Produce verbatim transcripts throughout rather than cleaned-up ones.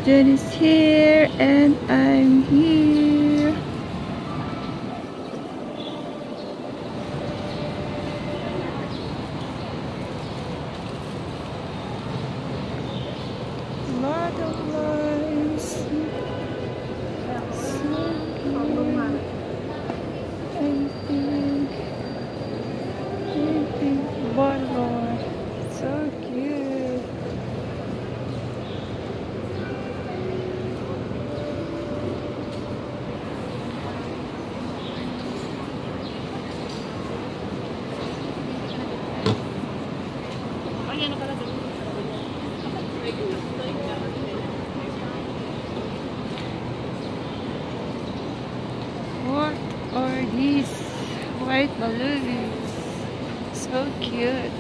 Jen is here and I'm here. A lot of lights. So cute. And pink. Pink, pink bottle. So cute. What are these white balloons? So cute.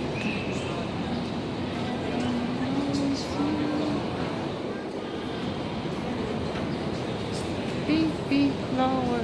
Pink, pink flowers.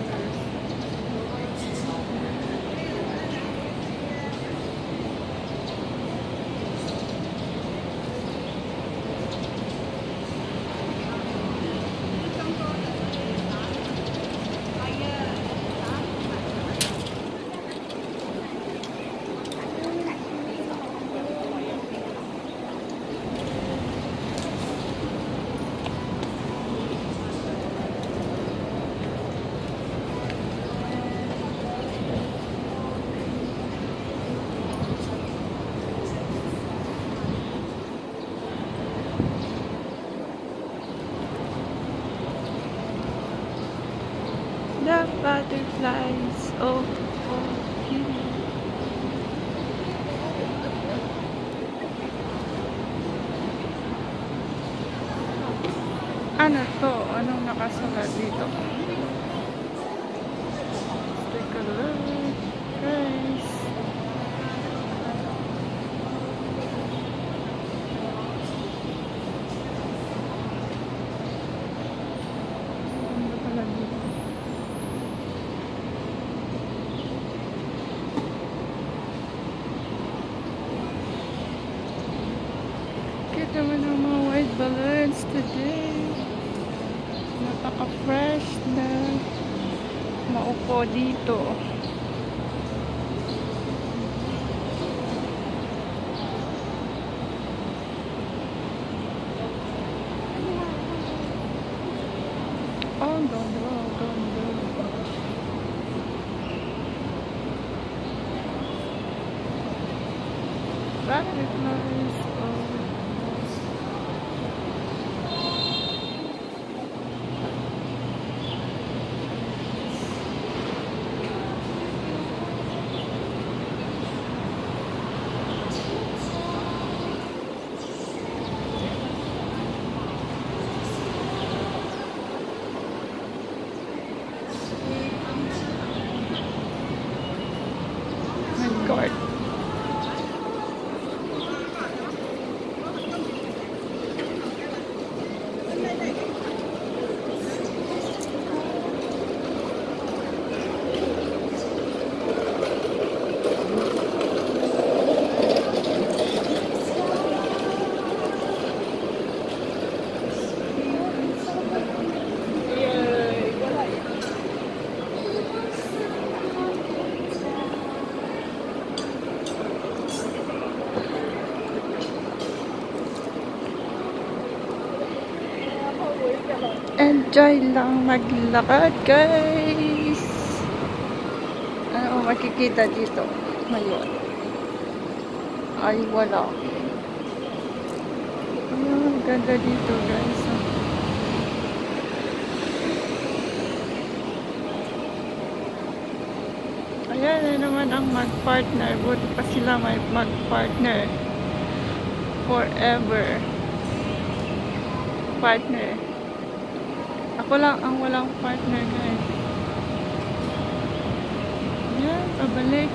The butterflies, oh, oh, cute. Ano to? Anong nakasulat dito? Let's take a look, guys. Ano pala dito? Cute naman ang mga white balloons today. Napaka-fresh na maupo dito. Oh, ganda, ganda. Butterflies, oh. My God. Enjoy lang maglakad, guys. Ano makikita dito ngayon? Ay, wala. Ang ganda dito, guys. Ayan na naman ang mag-partner. Buti pa sila may mag-partner. Forever. Partner. Ako lang ang walang partner, guys. Yan, pabalik.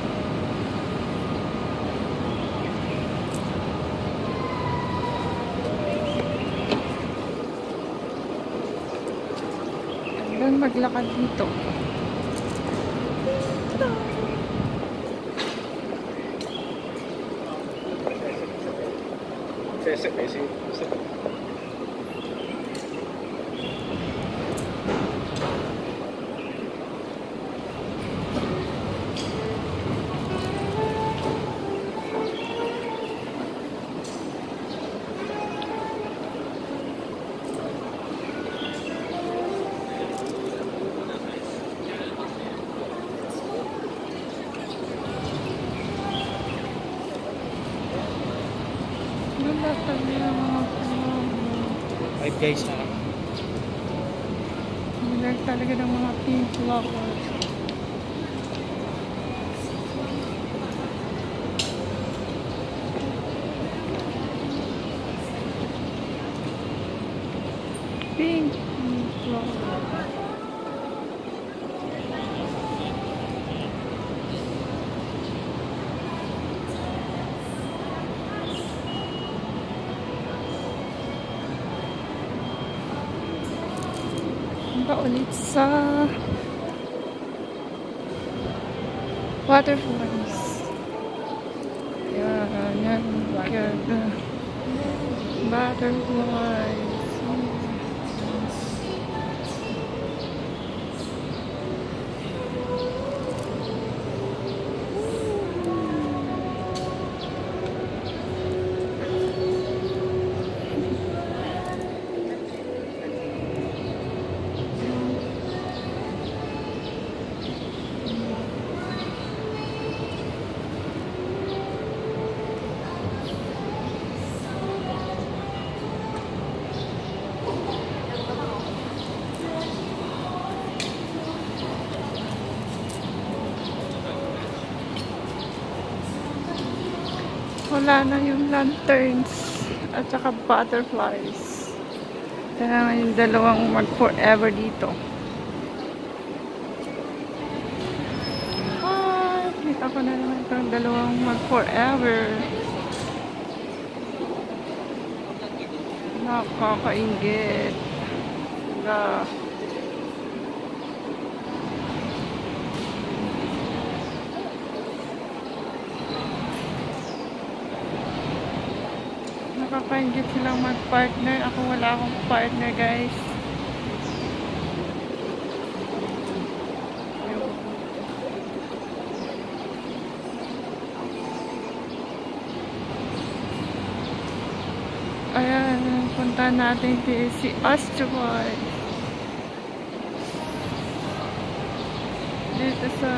Hanggang maglakad dito. Sesek, sesek. Wala talaga mga flower. Five guys na lang. Wala talaga ng mga pink flowers. Pink flower. Punta ulit sa waterfalls. Yan, yan, ganda. Butterflies. Wala na yung lanterns at saka butterflies. Kaya yung dalawang mag-forever dito. Ah, kita ko na naman itong dalawang mag-forever. Nakakaingit. Wala. Nakakaingit silang mag-partner. Ako wala akong partner, guys. Ayan, punta natin si Astroboy. Dito sa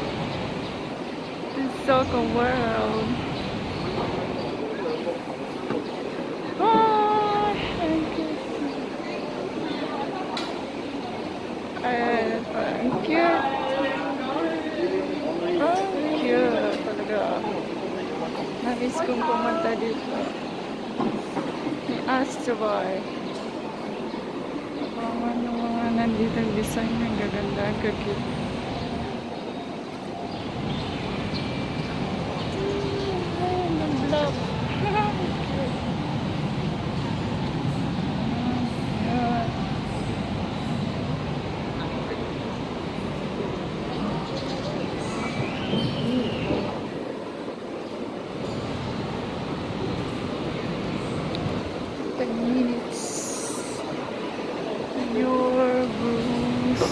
Soccer World. Oh, thank you. Ayan, ang cute. Oh, cute talaga. Namiss kong pumunta dito. Ni Astroboy. Mga yung mga nandito design ng gaganda, kagit. ten minutes. Your bruise.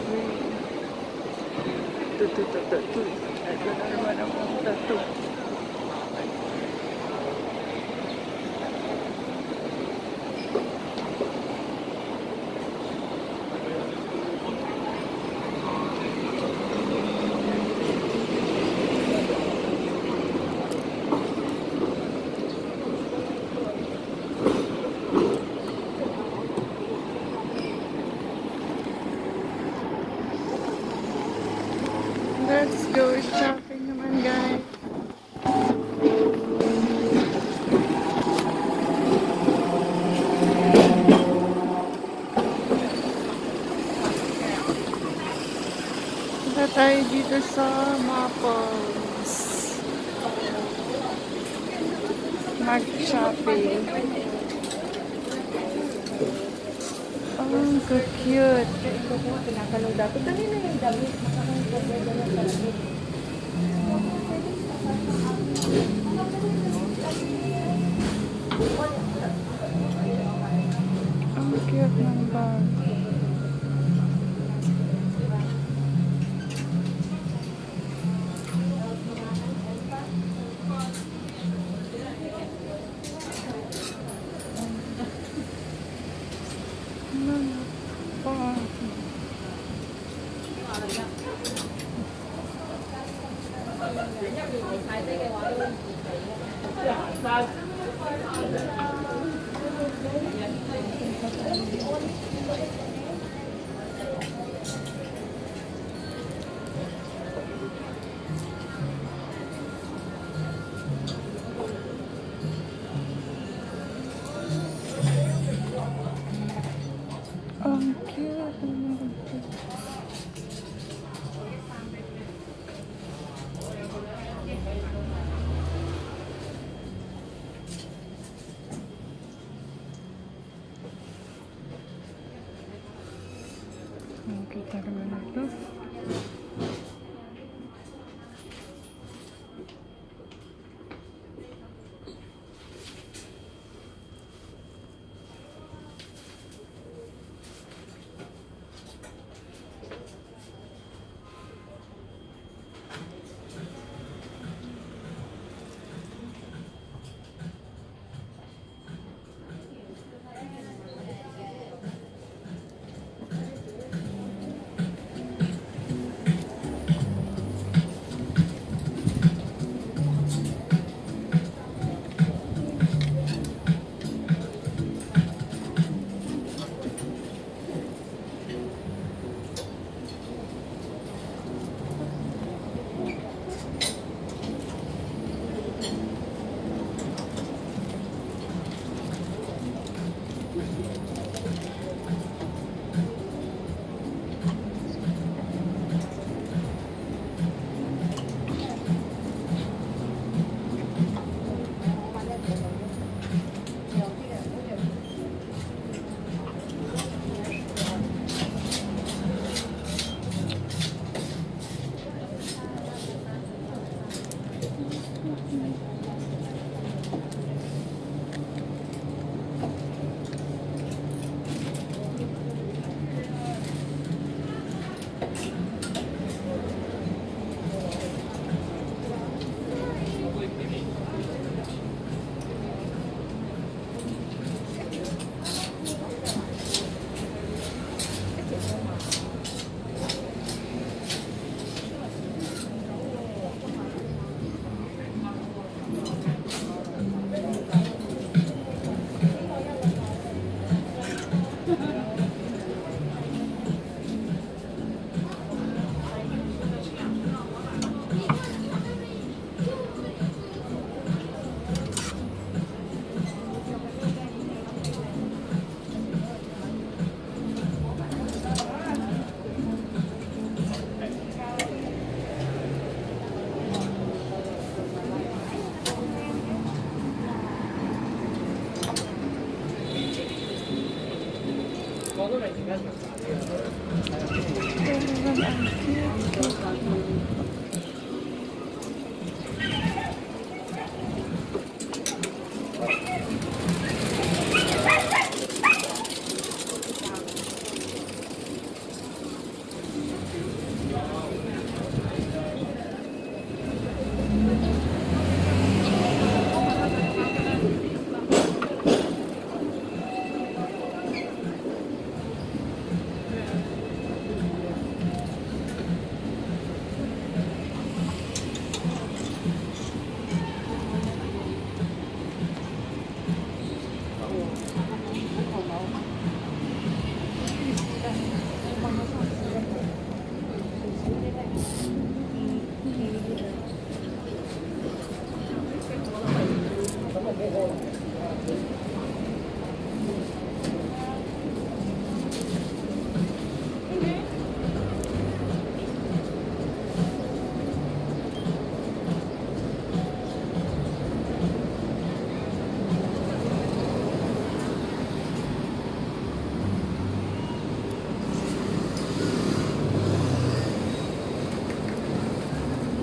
Tutu tutu tutu. Ito na naman ang tattoo. Let's go shopping naman, guys. Punta tayo dito sa Maples. Mag-shopping. Oh, so cute. Pinakalaw dapat. Kanina yung damit. Makakagpagdala ng damit. Ang cute ng bag. Ang cute. Ang kita naman ito.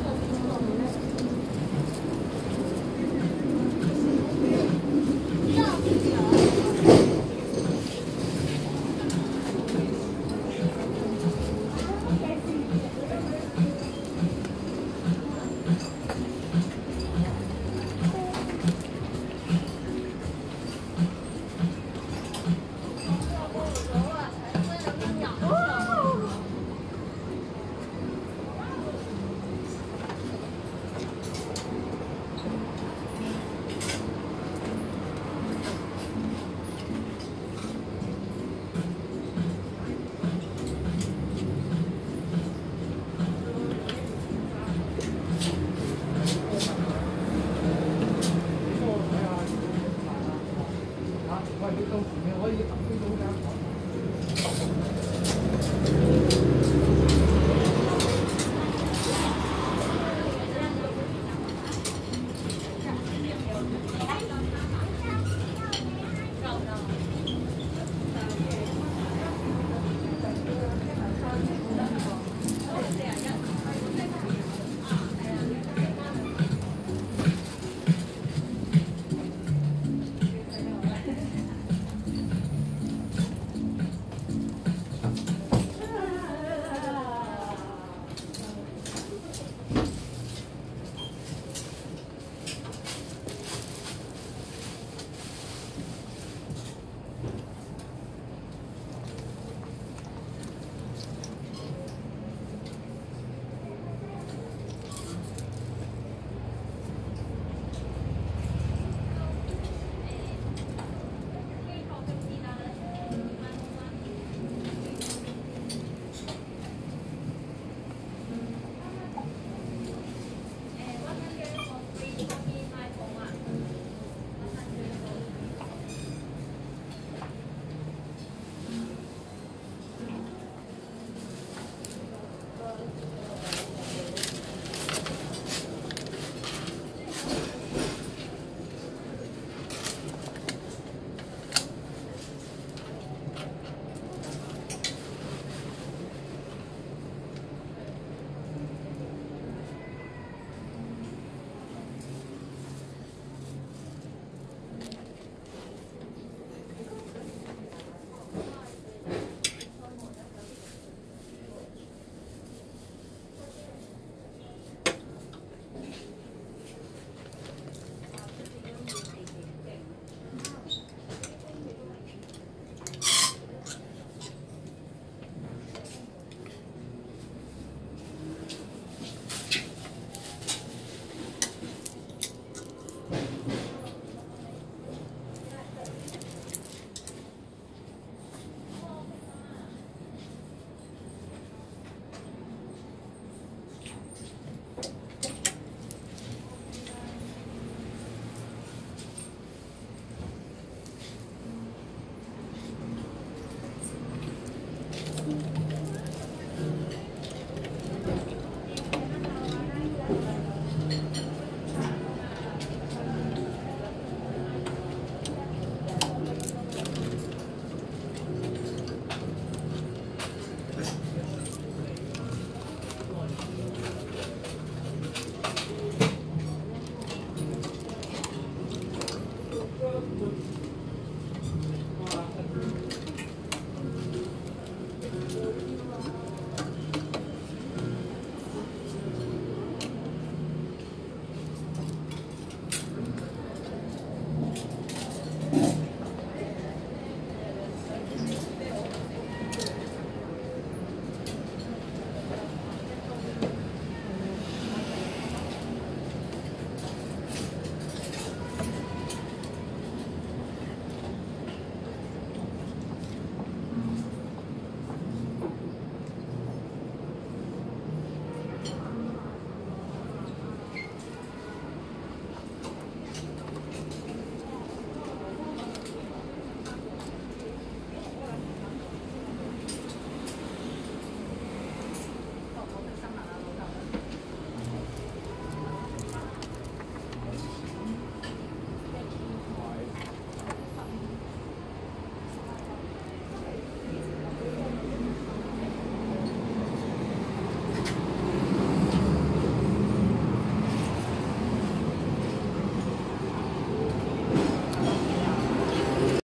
Yeah. 快啲到時你可以揼呢度㗎。